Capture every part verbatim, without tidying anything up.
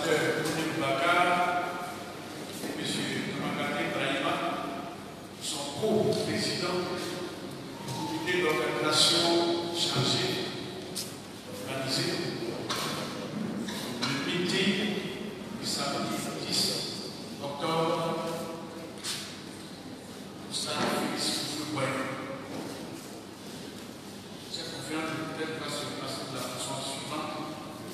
l'ambassadeur Oudin Bakar et M. Tamakate Brahima, son co-président du comité d'organisation chargé d'organiser le meeting du samedi dix octobre au stade Félix Houphouët-Boigny. Cette conférence peut-être va se passer de la façon suivante.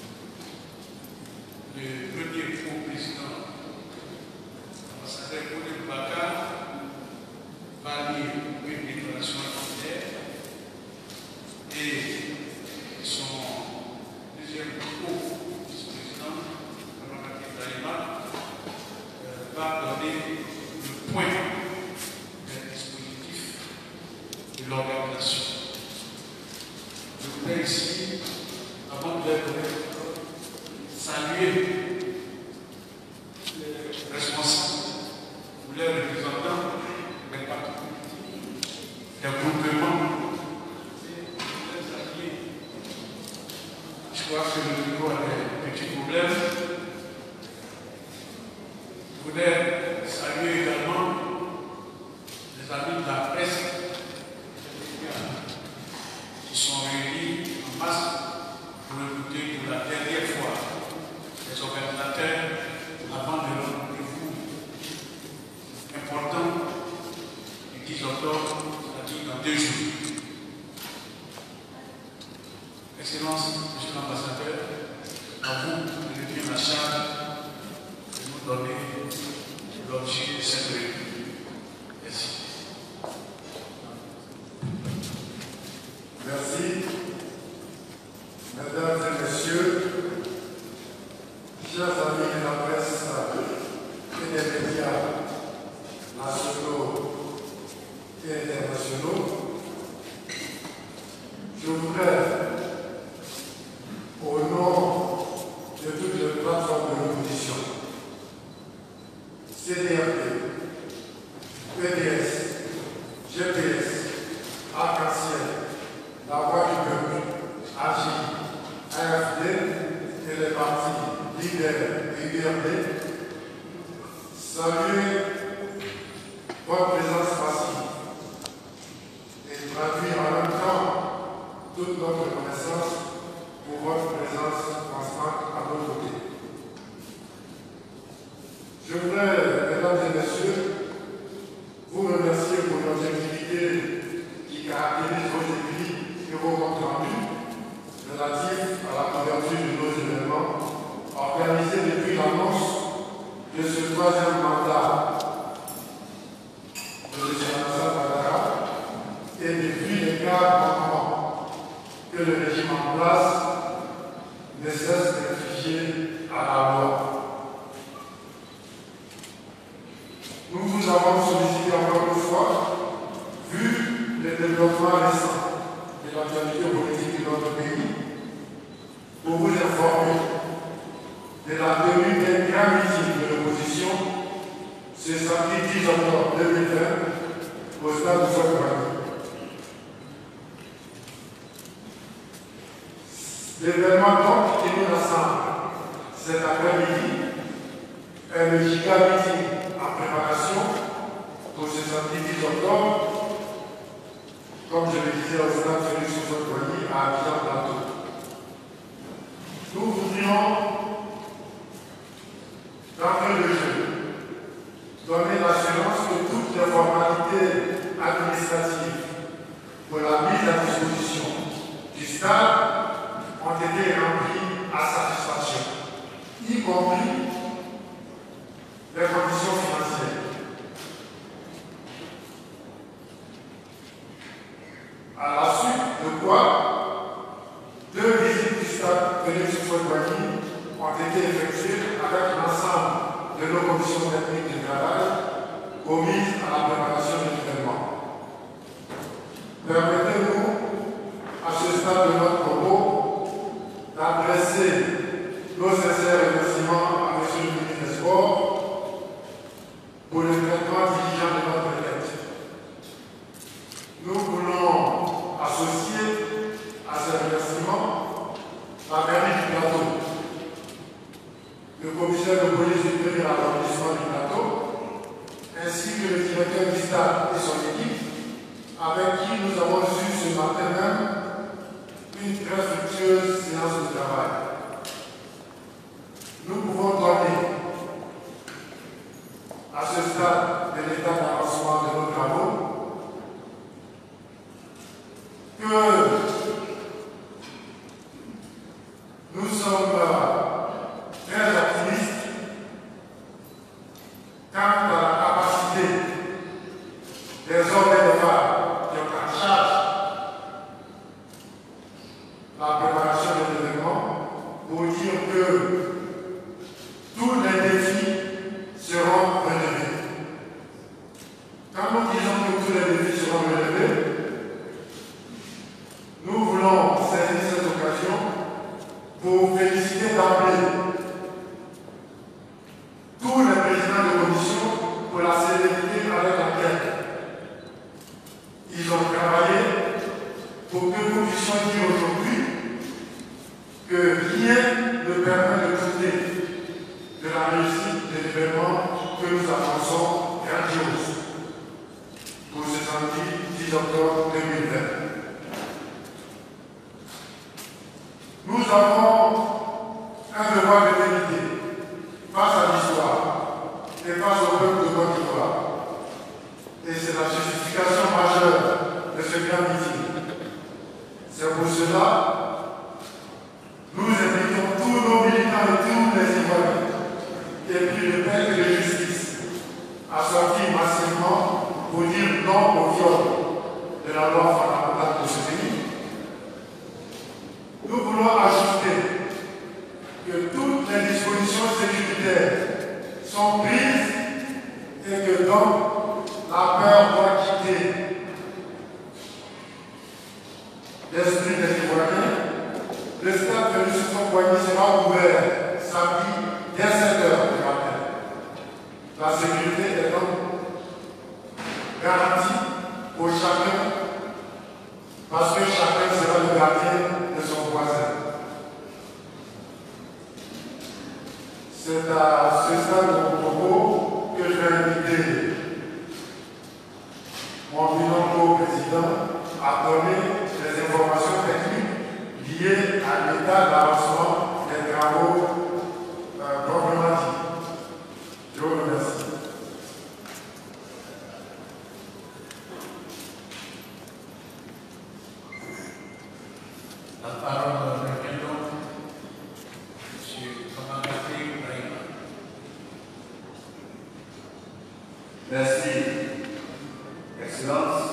Le premier co-président, l'ambassadeur Oudin Bakar, va lire une déclaration militaire et son deuxième co-vice-président, Tamakate Brahima, va donner le point des dispositifs de l'organisation. Je voudrais ici, avant de leur saluer les responsables ou les représentants des partis politiques, des groupements et les alliés. Je crois que le niveau a des petits problèmes. Je voudrais saluer également les amis de la presse qui sont réunis en masse pour écouter pour la dernière fois les organisateurs avant de leur rendez-vous important du dix octobre, c'est-à-dire dans deux jours. Excellence, Monsieur l'ambassadeur, à vous de lever la charge de nous donner l'objet de cette réunion. Merci. Merci. Mesdames et messieurs, chers amis de la presse et des médias nationaux et internationaux, je voudrais, au nom de toutes les plateformes de l'opposition, C D R P, P D S, G P S, Arc-en-Ciel, La Voix du Peuple, A G I, A F D et les partis leaders et U R D, saluer votre présence massive et traduire en même temps toute notre reconnaissance pour votre présence constante à nos côtés. Je voudrais, mesdames et messieurs, vous remercier pour l'objectivité qui caractérise vos écrits et vos comptes rendus relatifs à la couverture de nos événements organisés depuis l'annonce de ce troisième mandat de M. Alassane Ouattara et depuis les graves manquements que le régime en place ne cesse d'infliger à la loi. Nous vous avons sollicité encore une fois, vu les développements récents de l'actualité politique de notre pays, pour vous informer de la tenue d'un grand meeting de l'opposition ce samedi dix octobre deux mille vingt au stade Houphouët-Boigny. L'événement donc qui nous rassemble cet après-midi est le giga meeting en préparation pour ce samedi dix octobre, comme je le disais au stade Félix Houphouët-Boigny à Abidjan-Plateau. Nous voudrions, d'entrée de jeu, donner l'assurance que toutes les formalités administratives pour la mise à disposition du stade ont été remplies à satisfaction, y compris les conditions financières. À la suite de quoi, deux visites du stade Félix Houphouët-Boigny ont été effectuées avec l'ensemble de nos commissions techniques de travail commises à la préparation de l'événement. Permettez-nous, à ce stade de notre propos, d'adresser nos sincères remerciements à M. le ministre des Sports pour le traitement diligent de notre requête. Nous voulons associer à ces remerciements la mairie du plateau, le commissaire de police du premier arrondissement du plateau, ainsi que le directeur du stade et son équipe, avec qui nous avons eu ce matin même une très fructueuse séance de travail. Nous pouvons donner à ce stade de l'état d'avancement de nos travaux que nous sommes très optimistes quant à la capacité des hommes et des femmes qui ont en charge la préparation de l'événement pour dire que tous les défis seront relevés. Quand nous disons que tous les défis seront relevés, nous voulons saisir cette occasion pour féliciter d'emblée tous les présidents de commission pour la célérité avec laquelle ils ont travaillé pour que nous puissions dire aujourd'hui que rien ne permet de douter de la réussite de l'événement que nous annonçons grandiose pour ce samedi dix octobre deux mille vingt. Nous avons un devoir de vérité face à l'histoire et face au peuple de Côte d'Ivoire. Et c'est la justification majeure de ce grand meeting. C'est pour cela que nous invitons tous nos militants et tous les Ivoiriens épris de paix et de justice à sortir massivement pour dire non au viol de la loi fondamentale de ce pays. Nous voulons ajouter que toutes les dispositions sécuritaires sont prises et que donc la peur doit quitter l'esprit des Ivoiriens. Le stade de Lucien-Poigny sera ouvert samedi dès sept heures du matin. La sécurité est donc garantie pour chacun parce que chacun sera le gardien de son voisin. C'est à ce stade de mon propos que je vais inviter mon binôme président à donner des informations techniques liées à l'état d'avancement des travaux euh, proprement dit. Je vous remercie. La parole revient donc M. Kamagaté Ibrahima. Merci, Excellence.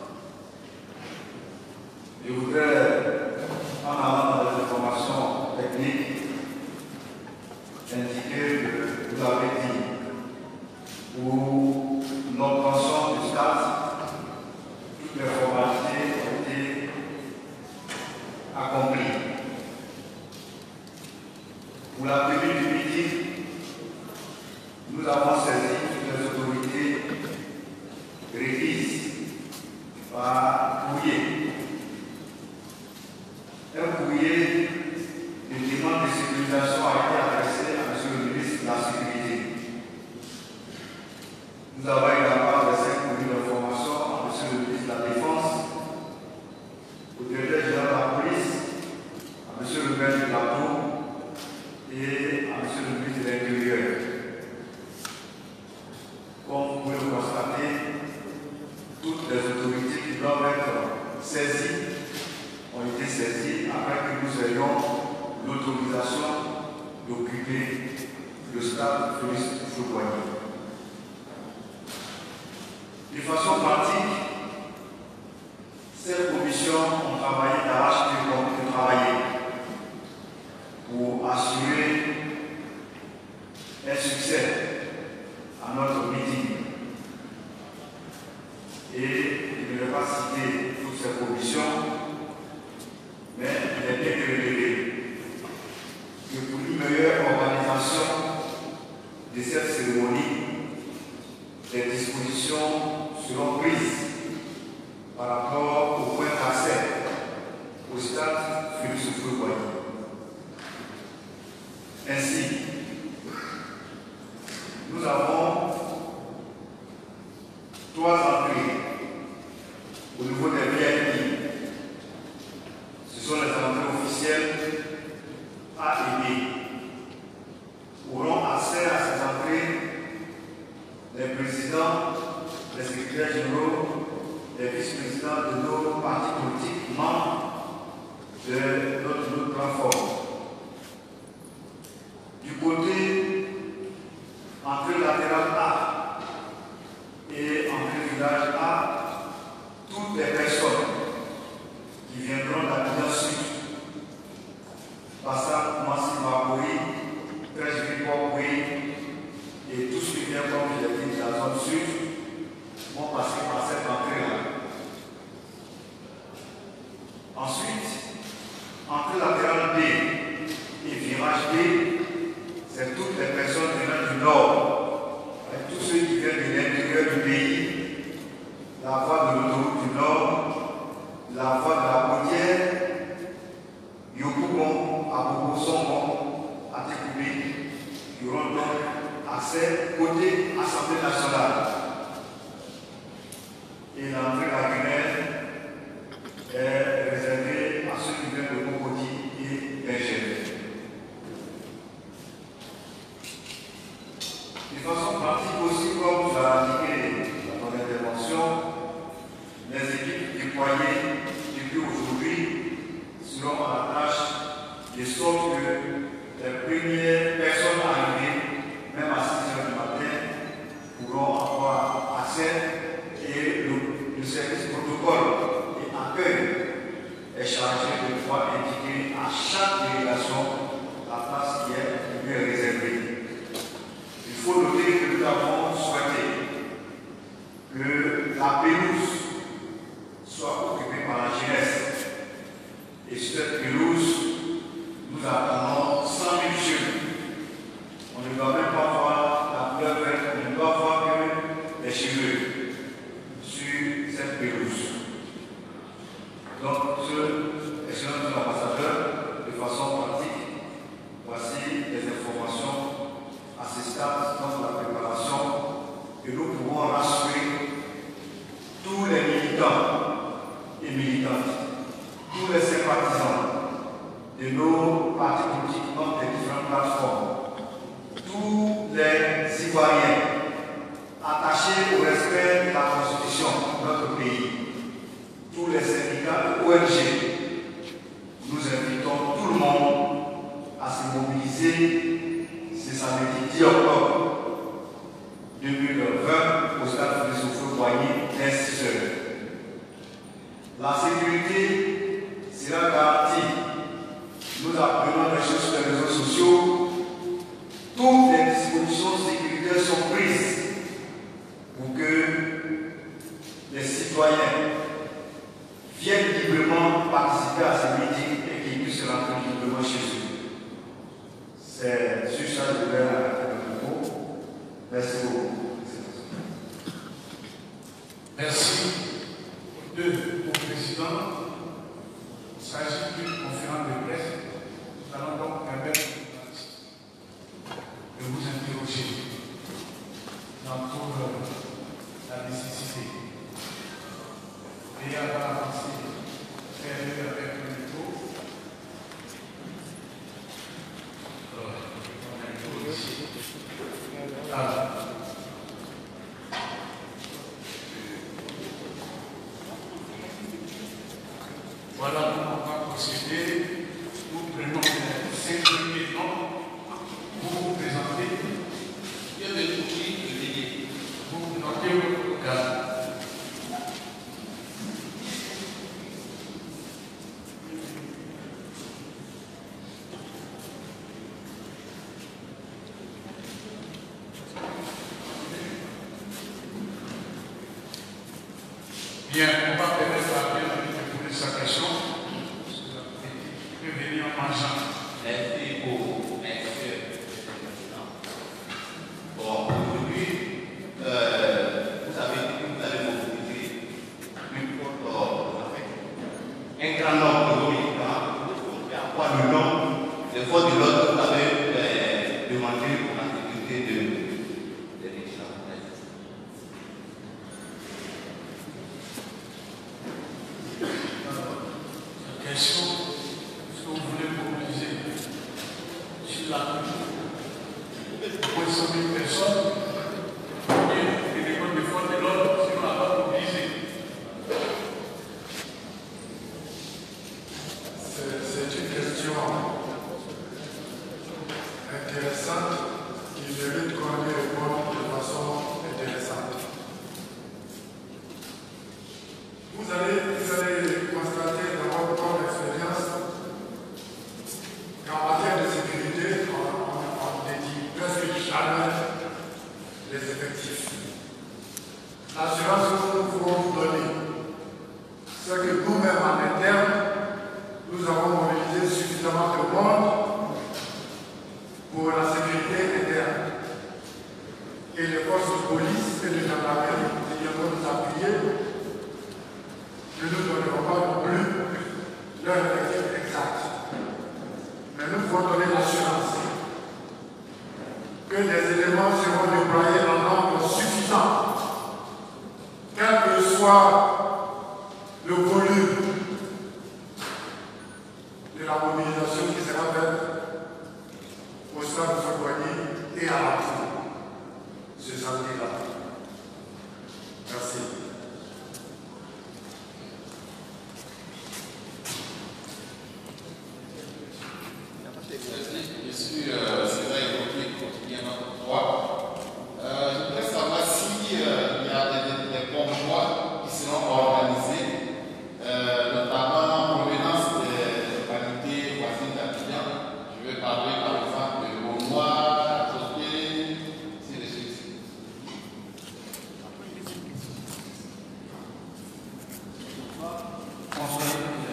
Je voudrais, en allant dans les informations techniques, indiquer que vous avez dit pour l'obtention du stade, toutes les formalités ont été accomplies. Pour la tenue du meeting, nous avons saisi toutes les autorités requises par courrier. Un courrier de demande de sécurisation a été adressé à M. le ministre de la Sécurité. Nous avons également adressé un courrier d'information à M. le ministre de la Défense, au directeur général de la police, à M. le maire du plateau et à M. le ministre de l'Intérieur. Comme vous pouvez le constater, toutes les autorités qui doivent être saisies ont été saisies afin que nous ayons l'autorisation d'occuper le stade Félix Houphouët-Boigny. De façon pratique, ces commissions ont travaillé d'arrache-pied comme de travailler pour assurer un succès à notre meeting. Et je ne vais pas citer toutes ces commissions, mais il est bien relevé que pour une meilleure organisation de cette cérémonie, des dispositions seront prises par rapport au point d'accès au stade Félix Houphouët-Boigny. Ainsi, gratuité, c'est toutes les personnes venant du Nord, et tous ceux qui viennent de l'intérieur du pays, la voie de l'autoroute du Nord, la voie de la côtière, Yopougon, Abobo, Songon, Atekoubé, qui auront donc accès côté Assemblée nationale. Et l'entrée lacunaire est réservée à ceux qui viennent de Cocody et Berger. De façon pratique aussi, comme vous a indiqué dans mon intervention, les équipes déployées depuis aujourd'hui seront à la tâche de sorte que les premières personnes arrivées, même à six heures du matin, pourront avoir accès et le, le service protocole et accueil est chargé de pouvoir indiquer à chaque délégation la place qui est, qui est réservée. Il faut noter que nous avons souhaité que la pelouse soit occupée par la jeunesse. Et sur cette pelouse, nous attendons cent mille jeunes. On ne doit même pas voir la couleur verte, on ne doit voir que les cheveux sur cette pelouse. Donc, ce excellent ambassadeur, de façon pratique, voici les informations à ce stade dans la préparation que nous pouvons rassurer tous les militants et militantes, tous les sympathisants de nos partis politiques dans les différentes plateformes, tous les Ivoiriens attachés au respect de la Constitution de notre pays, tous les syndicats de O N G, nous invitons tout le monde à se mobiliser ce samedi dix octobre deux mille vingt au stade Christophe-Boigny dès six heures. La sécurité sera garantie. Nous apprenons les choses sur les réseaux sociaux. Toutes les dispositions sécuritaires sont prises pour que les citoyens viennent librement participer à ces meetings et qu'ils puissent rentrer librement chez eux. C'est sur ça que je vais arrêter le propos. Merci beaucoup. Merci. Deux, au président, il s'agit d'une conférence de presse. Nous allons donc permettre de vous interroger dans toute la nécessité. Et avant d'avancer, faire avec le micro. Alors, on a un micro ici. Alors, voilà comment on va procéder. Nous prenons les cinq premiers noms pour vous présenter. Il y a des outils de lier. Vous notez votre cas. Bien, on va permettre à bien de poser sa question. Je vais venir en mangeant. Merci beaucoup, merci. Bon, aujourd'hui, euh, vous avez dit que vous allez mobiliser une forte, un grand nombre de militants et avoir le nom des forces de l'ordre que vous avez euh, demandé pour la sécurité de l'élection. Question, est-ce que vous voulez mobiliser sur la commune pour cent mille personnes et les éléments de force de l'ordre si on n'a pas mobilisé? C'est une question intéressante qui mérite qu'on y réponde de façon intéressante. Vous allez, vous allez constater dans votre propre expérience qu'en matière de sécurité, on, on, on ne dit presque jamais les effectifs. L'assurance que nous pouvons vous donner, c'est que nous-mêmes en interne, nous avons mobilisé suffisamment de monde pour la sécurité interne. Et les forces de police et de gendarmerie qui viendront nous appuyer, ne nous donneront pas non plus leur effectif exact. Mais nous pouvons donner l'assurance que les éléments seront déployés en nombre suffisant, quel que soit le volume de la mobilisation qui sera faite au stade de Sokoigny et à la fin ce samedi-là. Merci. Je suis euh, César Évoqué, quotidien notre droit. Euh, je voudrais savoir s'il euh, y a des, des convois qui seront organisés, euh, notamment en provenance des localités voisines d'Abidjan. Je vais parler par exemple de Beaunois, Joté, c'est des choses. Bonsoir.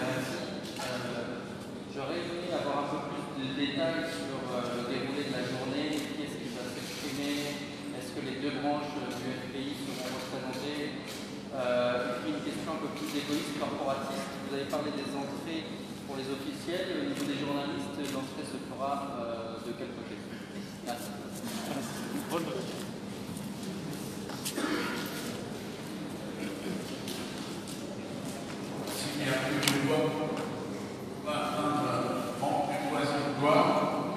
J'aurais aimé avoir un peu plus de détails sur euh, le déroulé de la journée, qui est-ce qui va s'exprimer, est-ce que les deux branches du F P I seront représentées, euh, et puis une question un peu plus égoïste, corporatiste. Vous avez parlé des entrées pour les officiels, au niveau des journalistes, l'entrée se fera euh, de quel côté? Merci. S'il n'y a plus de loi, on va prendre bon, une troisième loi.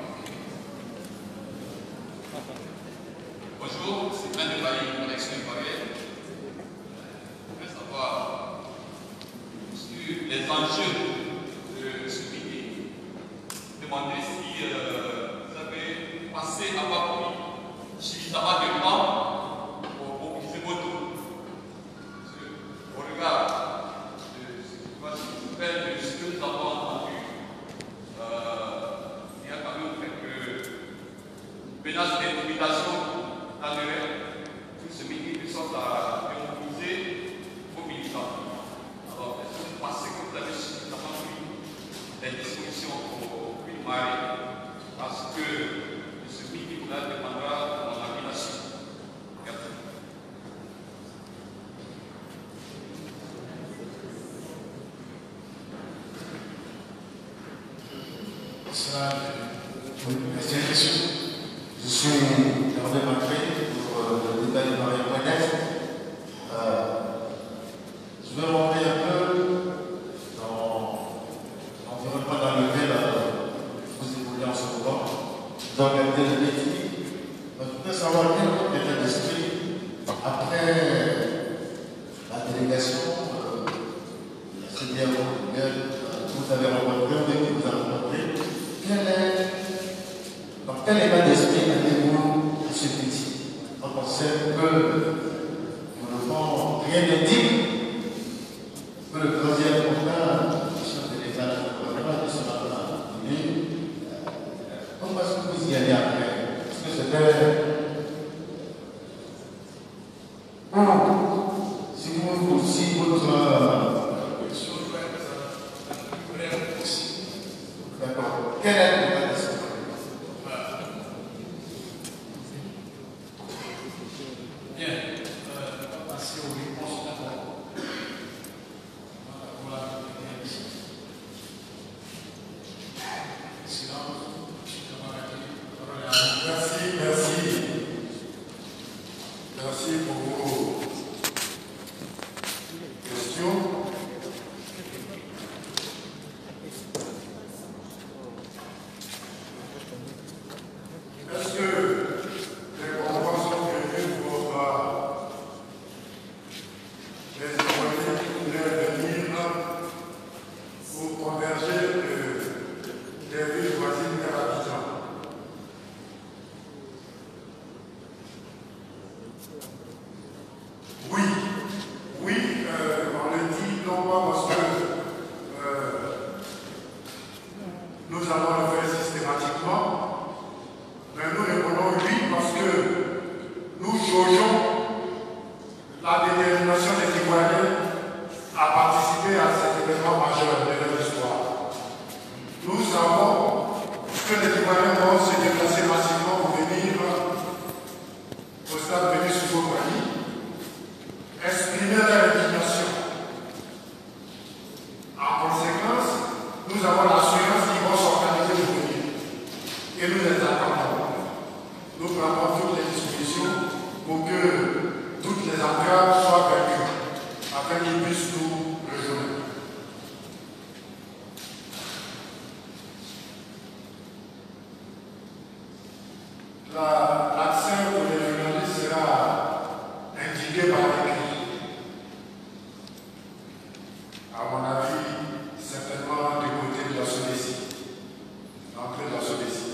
Bonjour, c'est plein de Paris, connexion Paris. Je voudrais savoir sur les enjeux de ce meeting. Demander si euh, vous avez passé à Bakoui suffisamment de temps pour mobiliser vos troupes. Au regard de ce qui va se faire, de ce que nous avons entendu, euh, il y a quand même quelques menaces d'intimidation dans le rêve, tout ce meeting de sorte à démobiliser vos militants. Alors, est-ce que vous pensez que vous avez suffisamment pris les dispositions pour préparer? Parce que ce meeting-là dépendra de mon avis la suite. Merci. Ça, merci à question. Je suis Hervé Macré pour euh, le débat du Marie Antoinette. Euh, je vais rentrer un peu dans l'environnement dans lequel euh, vous évoluez en ce moment, dans le défi. Je voudrais savoir quel est votre état d'esprit après la délégation, euh, la C D A O, vous avez rencontré, vous avez rencontré. Quel est, dans quel état d'esprit avez-vous à ce petit? On pensait que, pour le moment, rien ne dit que le troisième contrat, le chef de l'État, le contrat de ce matin, comment est-ce que vous y allez après? Est-ce que c'était. Si vous, si votre. D'accord. Quel est le état d'esprit? Bien, euh, on va passer aux réponses d'abord. Voilà, voilà, ici. Silence, Merci, merci. Merci pour vos questions. Est-ce que les convois sont prévus pour euh, les éloigner qui voulaient venir pour converger de- des villes voisines de l'Abidjan? et nous les attendons. Nous prenons toutes les dispositions pour que toutes les entraves soient vaincues, afin qu'ils puissent nous rejoindre. L'accès pour les journalistes sera indiqué par écrit. À mon avis, certainement du côté de la Sodécie, l'entrée de la Sodécie.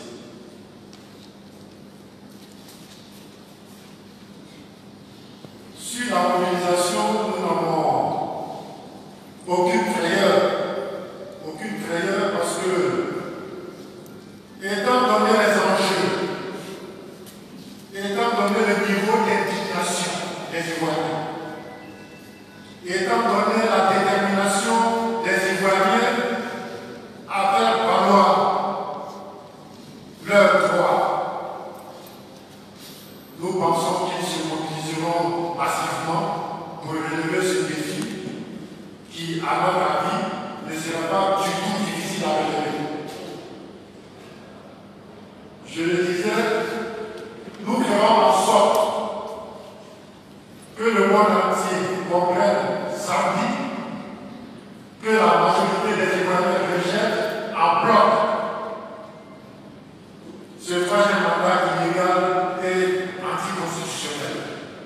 Sur la mobilisation, nous n'avons aucune frayeur, aucune frayeur parce que, étant donné les enjeux, étant donné le niveau d'indignation des Ivoiriens, étant donné la détermination des Ivoiriens à faire valoir leurs droits, nous pensons qu'ils se mobiliseront massivement pour relever ce défi qui, à notre avis, ne sera pas du tout difficile à relever. Je le disais, nous ferons en sorte que le monde entier comprenne samedi que la majorité des Ivoiriens rejettent en bloc ce troisième mandat illégal et anticonstitutionnel.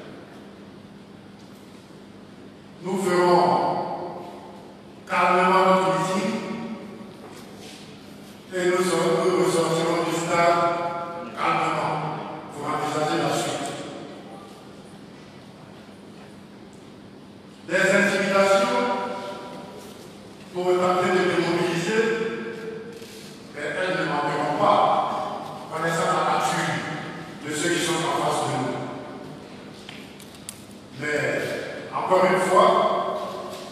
Nous ferons calmement notre meeting et nous, nous ressortirons du stade calmement pour envisager la suite. Les intimidations pour tenter de démobiliser, mais elles ne manqueront pas, connaissant la nature de ceux qui sont en face de nous. Mais, encore une fois,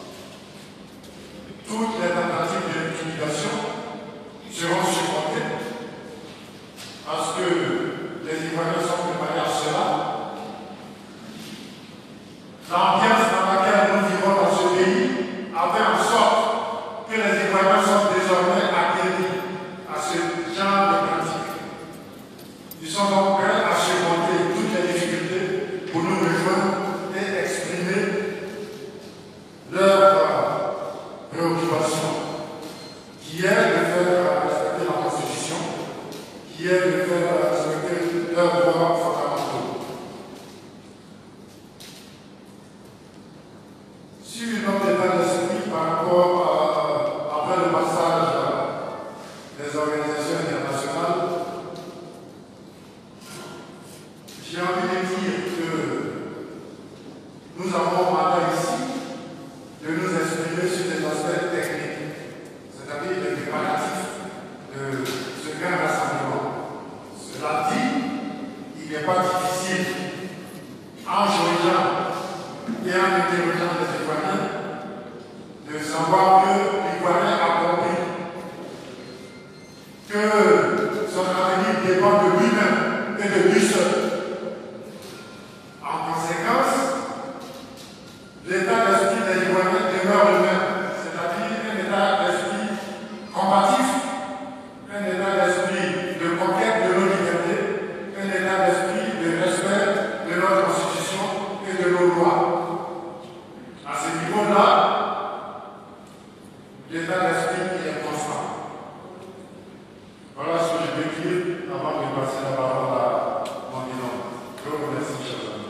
toutes les tentatives d'intimidation seront supportées parce que les Ivoiriens sont préparés à cela. L'ambiance dans laquelle nous vivons dans ce pays a fait en sorte que les Ivoiriens sont désormais acquéris à ce genre de pratique. Ils sont donc prêts à surmonter toutes les difficultés pour nous rejoindre et exprimer leur préoccupation, qui est de faire respecter la Constitution, qui est de faire respecter leurs droits fondamentaux. Sur une autre état d'esprit par rapport à, après le passage des organisations internationales, j'ai envie de dire que nous avons mandat ici de nous exprimer sur des aspects techniques, c'est-à-dire les préparatifs de ce grand rassemblement. Cela dit, il n'est pas difficile, en jugeant et en interrogeant les Ivoiriens, de savoir que l'Ivoirien a compris que son avenir dépend de lui-même et de lui seul. En conséquence, l'état d'esprit des Ivoiriens demeure le même, c'est-à-dire un état d'esprit combatif, un état d'esprit de conquête de nos libertés, un état d'esprit de respect de notre Constitution et de nos lois. À ce niveau-là, l'état d'esprit est constant. Voilà ce que je veux dire avant de passer la parole à mon bilan. Je vous remercie, chers amis.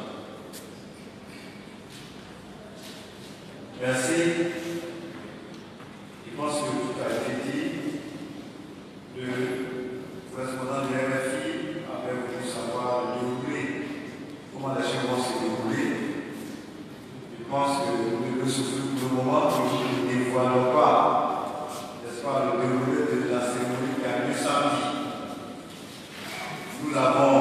Merci. Je pense que tout a été dit. Le correspondant de R F I avait voulu savoir le déroulé, comment la chose va se dérouler. Je pense que nous devons souffrir pour le moment que nous ne dévoilons pas, n'est-ce pas, le déroulé de la cérémonie qui a lieu samedi. Nous avons